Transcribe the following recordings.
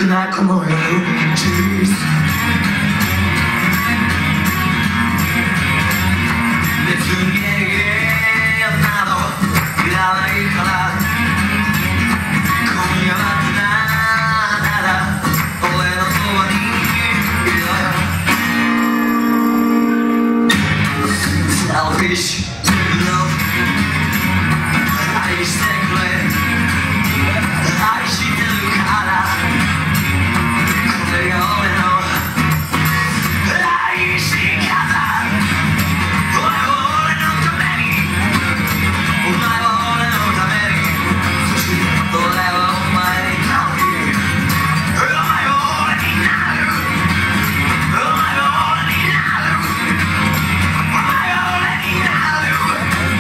なこの夜ジュース別になどいらないから今夜はただ俺のそばにいろよ Selfish love 愛してくれ愛してるからこれが俺の愛し方お前は俺のためにお前は俺のためにそして俺はお前になるお前は俺になるお前は俺になるお前は俺になる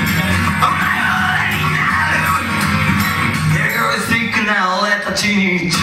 お前は俺になるエゴイスティックな俺たちに